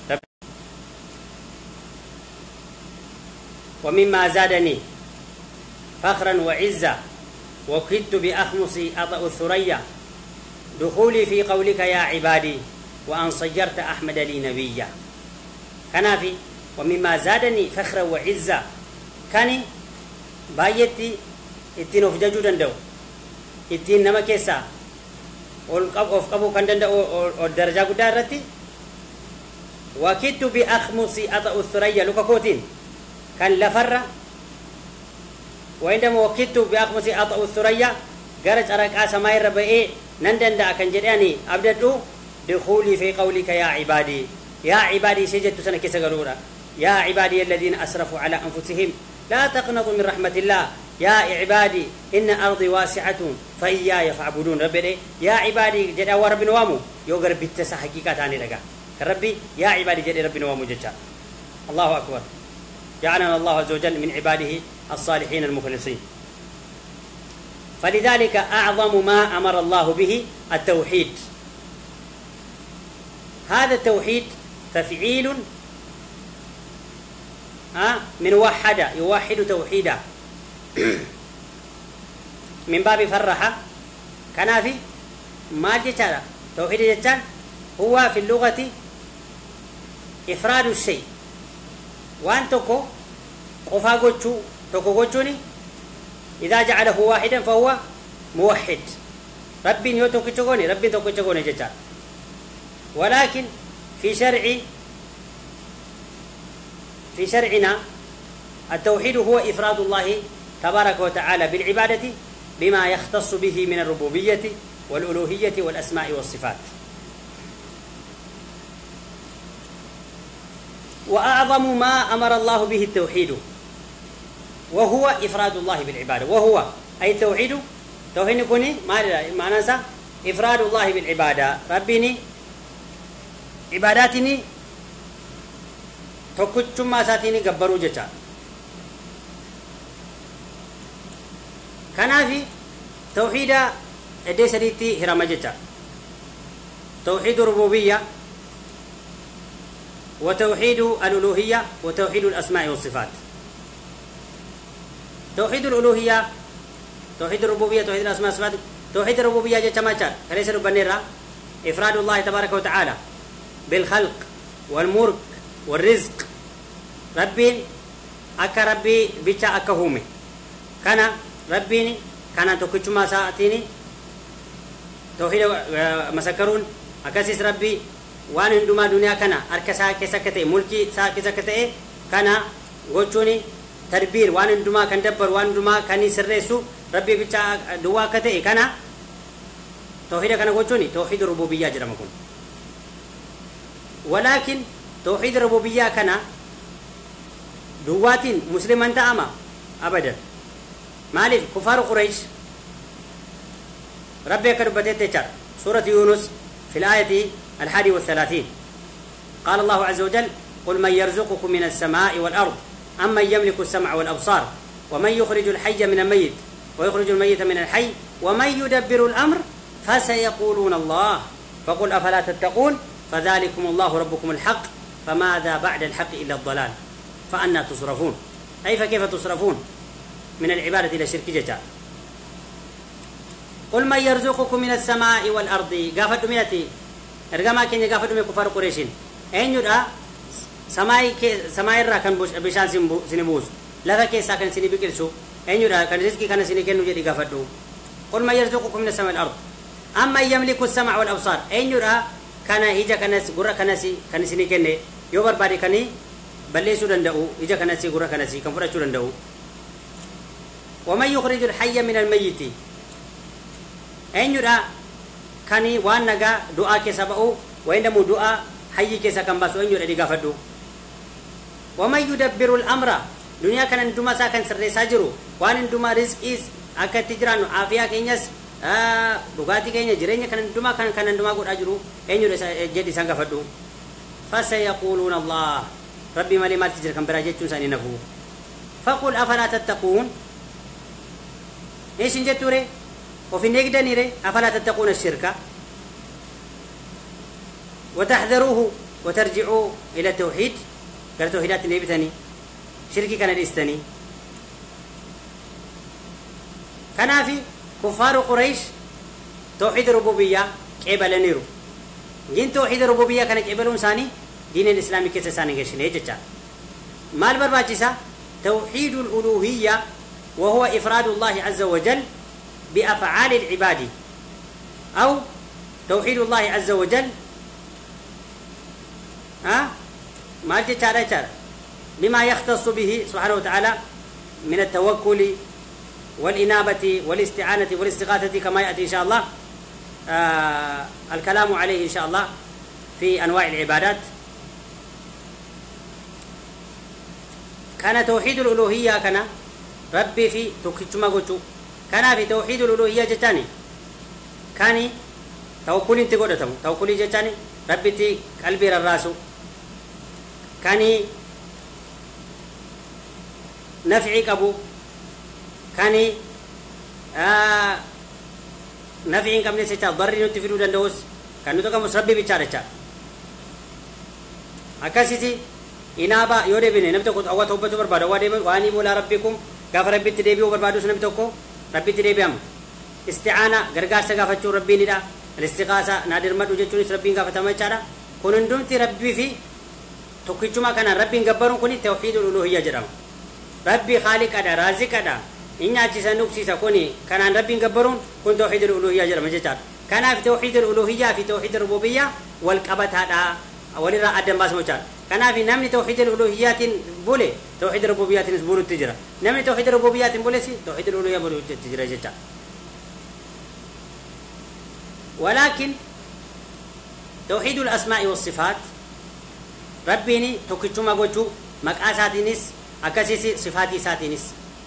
ومما زادني فخرا وعزة وكدت بأخمصي أطأ الثريا دخولي في قولك يا عبادي وأن صيرت أحمد لي نبيا كان في ومما زادني فخرا وعزة كان بايتي اتين فجاجو دندو اتين نما كيسا وفقبو كان دندو والدرجة قدارتي وكدت بأخمصي أطأ الثريا لك كوتين كان لفر وعندما وكدت بأخمصي أطأ الثريا قرج أرك آسماء ربئي نندن دا كان جرياني أبدأ دخولي في قولك يا عبادي يا عبادي سجدت سنة كيسا قرورا يا عبادي الذين أسرفوا على أنفسهم لا تقنطوا من رحمة الله يا عبادي إن أرضي واسعة فإياي فاعبدون ربي يا عبادي جدا ورب نوامو يوغر بيتسا حقيقة تاني لغا ربي يا عبادي جدا رب نوامو جدا الله أكبر جعلنا الله عز وجل من عباده الصالحين المخلصين فلذلك أعظم ما أمر الله به التوحيد هذا التوحيد تفعيل من وحد يوحد توحيدا من باب فرح كان في ما جتارا توحيد جتان هو في اللغة إفراد الشيء وأن تكو قفا قوتشو تكو قوتشوني إذا جعله واحدا فهو موحد رب يوتوكي تشغوني رب توكي تشغوني جتار ولكن في شرع في شرعنا التوحيد هو إفراد الله تبارك وتعالى بالعبادة بما يختص به من الربوبية والألوهية والأسماء والصفات وأعظم ما أمر الله به التوحيد وهو إفراد الله بالعبادة وهو أي التوحيد توحيد كوني ما ننسى إفراد الله بالعبادة ربيني عباداتني توكتشم ما ساتيني قبروا جتا كان في توحيد ادي سريتي هرم جتا توحيد الربوبية وتوحيد الألوهية وتوحيد الأسماء والصفات توحيد الألوهية توحيد الربوبية توحيد الأسماء والصفات توحيد الربوبية جتا ما جات كليس ربنيرا إفراد الله تبارك وتعالى بالخلق والملك والرزق ربين أكا ربي بيتشا أكا هومي كان ربيني كان توكيتشو ما ساعتيني توحيد مسكرون أكاسيس ربي وان هندوما دنيا كان أركسا كيسا كتئ ملكي سا كيسا كتئ كان غوچوني تدبير وان هندوما كان دبر وان هندوما كان سرسو ربي بيتشا دوا كتئ كان توحيد كان غوچوني توحيد الربوبية جرمكم ولكن توحيد الربوبية كان دواتين مسلمان تأما أبدا مالف كفار قريش ربي كربتي تجار سورة يونس في الآية الحادي والثلاثين قال الله عز وجل قل من يرزقكم من السماء والأرض أمن يملك السمع والأبصار ومن يخرج الحي من الميت ويخرج الميت من الحي ومن يدبر الأمر فسيقولون الله فقل أفلا تتقون فذلكم الله ربكم الحق فماذا بعد الحق إلا الضلال فأنا تصرفون أي فكيف تصرفون من العبادة إلى شرك جتا قل من يرزقكم من السماء والأرض قافت مياتي ارقما كيني قافت مي كفار قريشين أين يدعى سماي كي سماي الرا كان بشان سنبوس لذا كي ساكن سني بكرسو أين يدعى كان رزقي كان سني كنو جدي قافتو قل من يرزقكم من السماء والأرض أما يملك السمع والأبصار أين يدعى كان هيجا كان غرا كان سي كان سني كني يوبر باري كاني بلسو دندو هيجا كان سي غرا كان سي كم فرا دندو ومن يخرج الحي من الميت أين يرى كاني وانغا دعاء كسبأو وإنما دعاء حي كسكم بس أين يرى دقافدو ومن يدبر الأمر دنيا كان ندما ساكن سر ساجرو وان ندما رزق إس أكاد تجران عافية كينيس آه دعاتي كينيا جرينيا كان ندما كان كان ندما قد أجرو أين يرى جدي سانغافدو فسيقولون الله ربي مالي مال تجر كم براجت ساني نفو فقل أفلا تتقون ايش انجتوري وفي نيجدني ري افلا تتقون الشرك وتحذروه وترجعوا الى التوحيد قال توحيدات النبي ثاني شركي كان الاستني كان في كفار قريش توحيد الربوبيه قبل نيرو جين توحيد الربوبيه كان قبلون ثاني دين الاسلامي كيس ثاني غشنه يجتا مال برباچيسا توحيد الالوهيه وهو إفراد الله عز وجل بأفعال العباد أو توحيد الله عز وجل ها ما تشارع تشارع بما يختص به سبحانه وتعالى من التوكل والإنابة والاستعانة والاستغاثة كما يأتي إن شاء الله آه الكلام عليه إن شاء الله في أنواع العبادات كان توحيد الألوهية كان ربي في توكيتشما غوتشو كان في توحيد الألوهية جتاني كاني توكل انت غودتم توكل جتاني ربي تي قلبي الراسو كاني نفعي كبو كاني آه نفعي كم نسيتا ضرري نتفيدو دندوس كانو تو كم ربي بيچارچا اكاسيتي إنابا يودي بني نمتو كنت أوات هبتو بربادو وادي واني مولا ربكم غاف ربي تديبيو بربادو سنمتوكو ربي تديبيام استعانة غرغاسة غافتشو ربي ندا الاستغاثة نادر مدو جتشونيس ربي غافتا مچارا كنندمتي ربي في توكيچما كان ربي غبرون كوني توحيد الألوهية جرام ربي خالق أدا رازق أدا إنيا چيسا نوكسيسا كوني كان ربي غبرون كون توحيد الألوهية جرام جتار كان في توحيد الألوهية في توحيد الربوبية والقبت هذا ولرا أدم باس مچار كان في نمني توحيد الألوهيات بولي توحيد الربوبيات بولو تجرا نمني توحيد الربوبيات بولي سي توحيد الألوهية بولو تجرا جتا ولكن توحيد الأسماء والصفات ربيني توكيتشما غوچو مقاساتينس أكاسيسي صفاتي ساتينس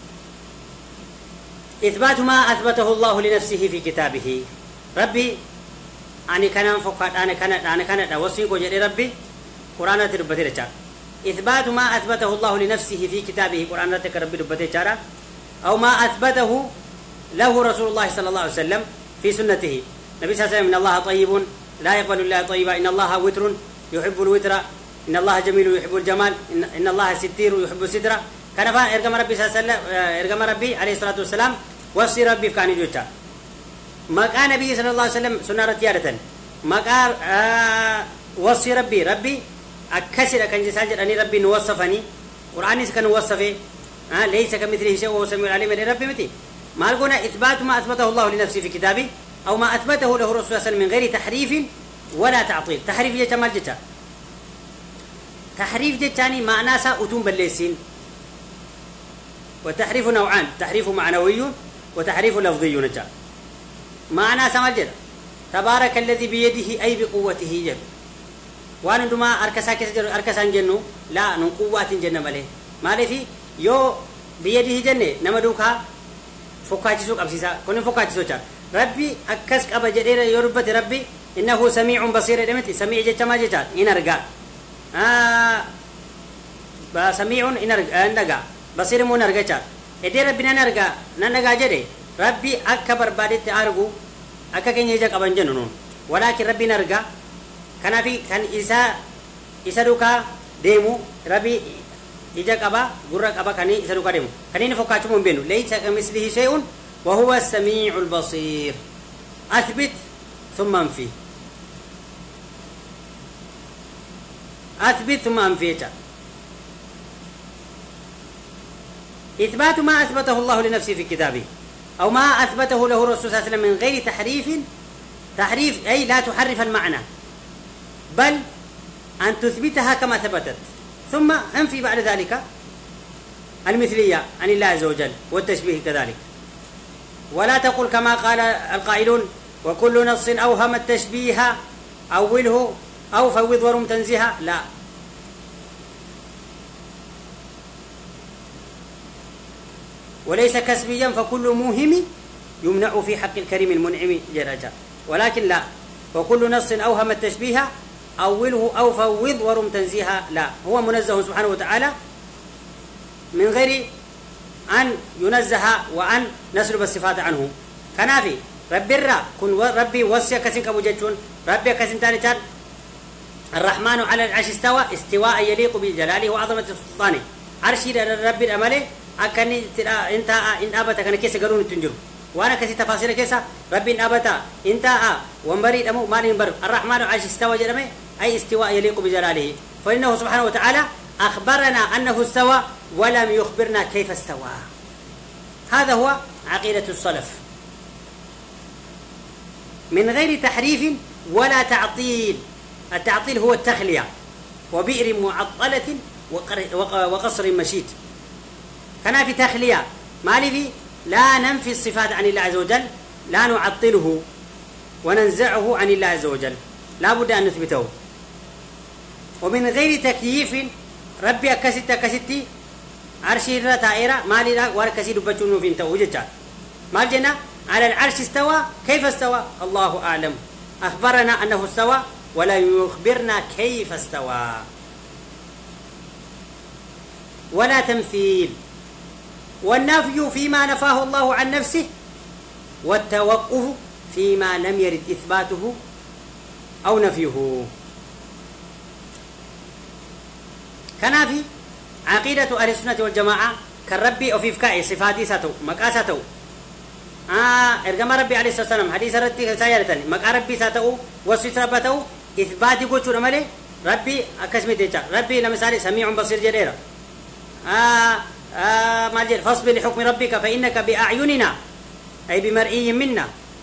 إثبات ما أثبته الله لنفسه في كتابه ربي أني كان فقط أنا كان أنا كان وصيكو جدي ربي قرآن تربتي رجع إثبات ما أثبته الله لنفسه في كتابه قرآن تكرب ربتي جارا أو ما أثبته له رسول الله صلى الله عليه وسلم في سنته النبي صلى الله عليه وسلم إن الله طيب لا يقبل الله طيبا إن الله وتر يحب الوتر إن الله جميل يحب الجمال إن, إن الله ستير يحب الستر كان فان إرجم ربي صلى الله عليه وسلم إرجم ربي عليه الصلاة والسلام وصي ربي كان يجتا ما كان النبي صلى الله عليه وسلم سنة رتيارة ما كان آه وصي ربي ربي أكسر كان جساجر أني ربي نوصفني قرآن كان وصفه آه ليس كمثله شيء وهو السميع العليم ربي متي ما لقونا إثبات ما أثبته الله لنفسه في كتابه أو ما أثبته له الرسول صلى الله عليه وسلم من غير تحريف ولا تعطيل. تحريف جتا مال جتا تحريف جتاني معناه أتوم بالليسين. والتحريف نوعان تحريف معنوي وتحريف لفظي نجا. معناه سمال جتا تبارك الذي بيده أي بقوته جل وأنا عندما أركسا كسر أركسان جنو لا من قوات جنة ماله ماله في يو بيده جنة نمدوكها فكاجي سوق أبسيسا كونن فكاجي سوچا ربي أكس أبا جدير يربط ربي إنه سميع بصير دمتي سميع جتا ما جتا إن أرجع آه بسميع إن أرجع بصير مو نرجع إدي ربنا نرجع ننرجع جدي ربي أكبر بعد أرجو أكاكين يجاك أبان جنون ولكن ربي نرجع كان في كان إسا إسا دوكا ديمو ربي إجاك أبا غرق أبا كاني إسا دوكا ديمو كانين فوقاتهم من بينه ليس كمثله شيء وهو السميع البصير. أثبت ثم انفي أثبت ثم انفيت. إثبات ما أثبته الله لنفسه في كتابه أو ما أثبته له الرسول صلى الله عليه وسلم من غير تحريف تحريف أي لا تحرف المعنى بل أن تثبتها كما ثبتت ثم انفي بعد ذلك المثلية عن الله عز وجل والتشبيه كذلك. ولا تقل كما قال القائلون وكل نص أوهم التشبيه أوله أو فوض ورم تنزيها لا. وليس كسبيا فكل موهم يمنع في حق الكريم المنعم جرجا ولكن لا وكل نص أوهم التشبيه أوله أو فوض ورم تنزيها لا. هو منزه سبحانه وتعالى من غير أن ينزه وأن نسلب الصفات عنه. كنافي ربي الرا كن ربي وصي كسين كبو جتون ربي كسين تاني تان الرحمن على العرش استوى استواء يليق بجلاله وعظمة سلطانه. عرشي ربي الأمله أكني انت إن أبتا كان كيس قرون تنجر وأنا كسي تفاصيل كيسا ربي إن أبتا انت ومبريد أمو ما نمبر الرحمن على العرش استوى جرمه أي استواء يليق بجلاله. فإنه سبحانه وتعالى أخبرنا أنه استوى ولم يخبرنا كيف استوى. هذا هو عقيدة السلف من غير تحريف ولا تعطيل. التعطيل هو التخلية وبئر معطلة وقصر مشيد. كان في تخلية ما لي في لا ننفي الصفات عن الله عز وجل لا نعطله وننزعه عن الله عز وجل لا بد أن نثبته. ومن غير تكييف ربي أكسيت أكسيتي عرشي را تائرة ما لي لا وركسي دبتشون في انتو وجدت ما الجنة على العرش استوى كيف استوى الله أعلم. أخبرنا أنه استوى ولا يخبرنا كيف استوى. ولا تمثيل. والنفي فيما نفاه الله عن نفسه والتوقف فيما لم يرد إثباته أو نفيه. كان في عقيدة أهل السنة والجماعة كالربي أو في فكاء صفاتي ساتو مكاساتو آه إرجم ربي عليه الصلاة والسلام حديث رتي سيارتني مكا ربي ساتو وصفت ربته إثباتي كوتشو رمالي ربي أكسمي تيجا ربي لمثال سميع بصير جديرة آه آه ما جل فاصبر لحكم ربك فإنك بأعيننا أي بمرئي منا.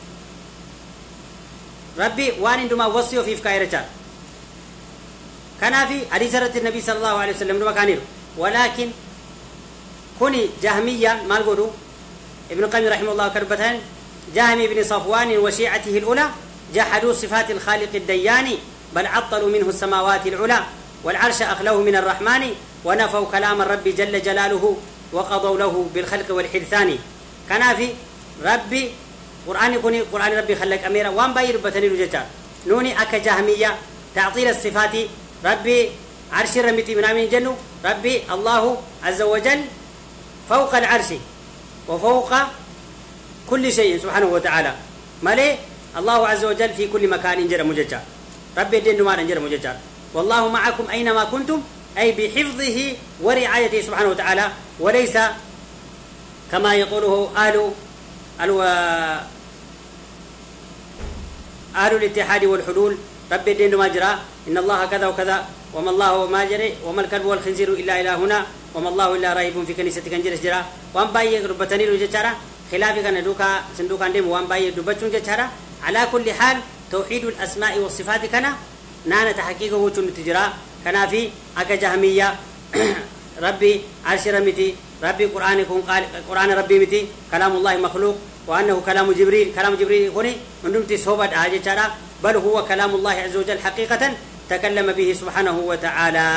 ربي وان عندما وصيه في فكاء رجال كان في حديث رتي النبي صلى الله عليه وسلم عندما كان ولكن كوني جهمية ما القولوا ابن القيم رحمه الله كربتان جهمي بن صفوان وشيعته الأولى جحدوا صفات الخالق الديان بل عطلوا منه السماوات العلى والعرش أخلوه من الرحمن ونفوا كلام الرب جل جلاله وقضوا له بالخلق والحدثان. كان في ربي قرآن كوني قرآن ربي خلق أميرا وان باير بتني رجتا نوني أك جهمية تعطيل الصفات ربي عرش رميتي من آمين جنو ربي الله عز وجل فوق العرش وفوق كل شيء سبحانه وتعالى مالي الله عز وجل في كل مكان جرى مججا ربي الدين دمار جرى مججا والله معكم أينما كنتم أي بحفظه ورعايته سبحانه وتعالى وليس كما يقوله أهل أهل الاتحاد والحلول ربي الدين دمار جرى إن الله كذا وكذا وما الله ما جري وما الكلب والخنزير إلا إلهنا وما الله إلا راهب في كنيسة كنجرس جرا وان باي ربتني رجتشارا خلافي كان دوكا صندوق عندهم وان باي دبتشون جتشارا. على كل حال توحيد الأسماء والصفات كان نانا تحقيقه وشون تجرا كان في أكا جهمية ربي عرش رمتي ربي قرآن يكون قال قرآن ربي متي كلام الله مخلوق وأنه كلام جبريل كلام جبريل يكوني من دمتي صوبة حاجة شارا بل هو كلام الله عز وجل حقيقة تكلم به سبحانه وتعالى.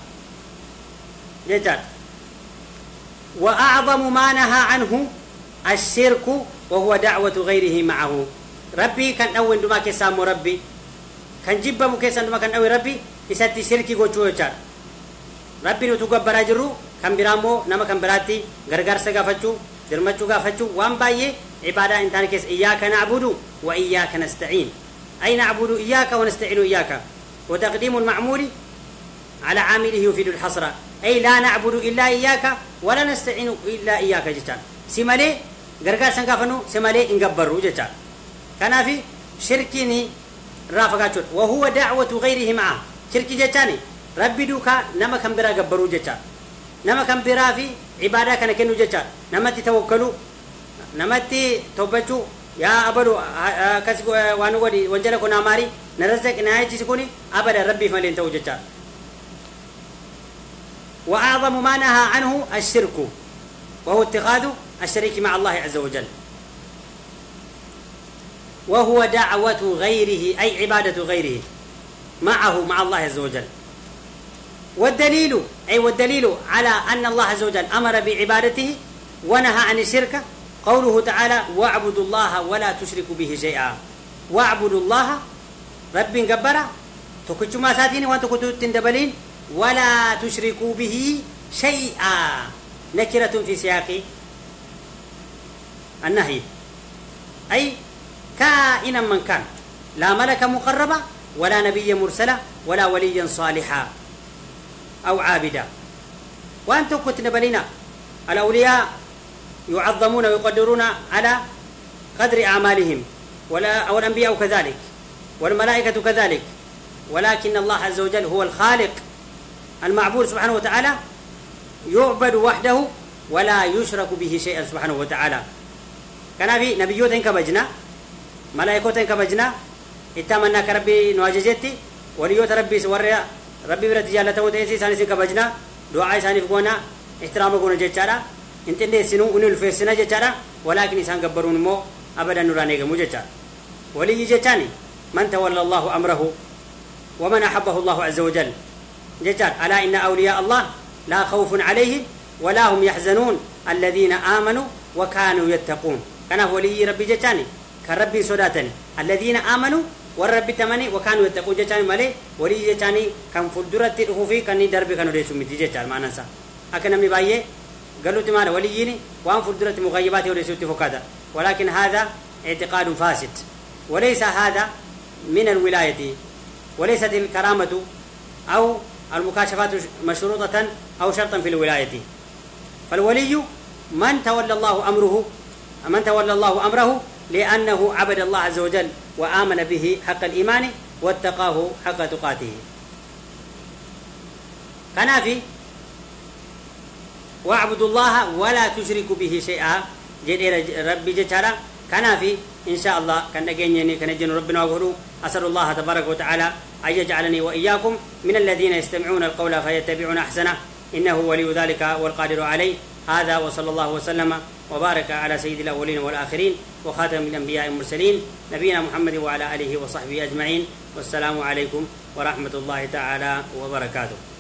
جدار. وأعظم ما نهى عنه الشرك وهو دعوة غيره معه. ربي كان أول دما كسام ربي كان جيب مكيسان دما كان أول ربي يساتي شركي قوتشو يجار ربي نتوقع براجرو كان برامو نما كان براتي غرغر سقافتشو درمتشو قافتشو وان بايه عبادة انتان كيس إياك نعبد وإياك نستعين. أي نعبد إياك ونستعين إياك وتقديم المعمول على عامله يفيد الحصر. أي لا نعبد إلا إياك ولا نستعين إلا إياك جتان سمالي غرغر سنقافنو سمالي انقبرو جتان كان في شركيني رافقاتشون وهو دعوة غيره معه شركي جتاني ربي دوكا نما كان برا قبرو جتان نما كان برا في عبادة كان كنو جتان نما تتوكلوا نما توبتشو يا أبدو كسكو وانو ودي وانجلكو ناماري نرزق نهاية سكوني أبدا ربي فلين توجتان. وأعظم ما نهى عنه الشرك وهو اتخاذ الشريك مع الله عز وجل وهو دعوة غيره أي عبادة غيره معه مع الله عز وجل. والدليل أي والدليل على أن الله عز وجل أمر بعبادته ونهى عن الشرك قوله تعالى واعبدوا الله ولا تشركوا به شيئا. واعبدوا الله رب جبرا تكتشوا ما ساتين وانتو كنتوا تندبلين ولا تشركوا به شيئا نكرة في سياق النهي أي كائنا من كان لا ملك مقربا ولا نبي مرسلا ولا وليا صالحا أو عابدا. وأنتم كنتوا تندبلين الأولياء يعظمون ويقدرون على قدر أعمالهم ولا أو الأنبياء كذلك والملائكة كذلك ولكن الله عز وجل هو الخالق المعبود سبحانه وتعالى يعبد وحده ولا يشرك به شيئا سبحانه وتعالى. كان في نبيوتين كبجنا ملائكوتين كبجنا اتمنى كربي نواججتي وليوت ربي سوريا ربي برت جالته وتيسي سانسي كبجنا دعاء ساني فقونا احترام فقونا جيتشارا انتني سنو انو الفيسنا جيتشارا ولكن إنسان قبرون مو أبدا نورانيك مجيتشار. ولي جيتشاني من تولى الله أمره ومن أحبه الله عز وجل جيتشار. ألا إن أولياء الله لا خوف عليهم ولا هم يحزنون الذين آمنوا وكانوا يتقون. كان ولي ربي جيتشاني كربي صداتني الذين آمنوا والرب تمني وكانوا يتقون جيتشاني مالي ولي جيتشاني كان فلدرت الخوفي كان دربي كانوا ليسوا مدي جيتشار ما ننسى أكن أمي بايه قالوا تمانا ولييني وأن فلدرت مغيباتي وليسوا تفكادا. ولكن هذا اعتقاد فاسد وليس هذا من الولاية وليست الكرامة أو المكاشفات مشروطة أو شرطا في الولاية. فالولي من تولى الله أمره من تولى الله أمره لأنه عبد الله عز وجل وآمن به حق الإيمان واتقاه حق تقاته. كان في واعبدوا الله ولا تشركوا به شيئا جدير ربي جتارا. كان في إن شاء الله كان نجيني كان جن ربنا وغفره. أسأل الله تبارك وتعالى أن يجعلني وإياكم من الذين يستمعون القول فيتبعون أحسنه إنه ولي ذلك والقادر عليه. هذا وصلى الله وسلم وبارك على سيد الأولين والآخرين وخاتم الأنبياء المرسلين نبينا محمد وعلى آله وصحبه أجمعين. والسلام عليكم ورحمة الله تعالى وبركاته.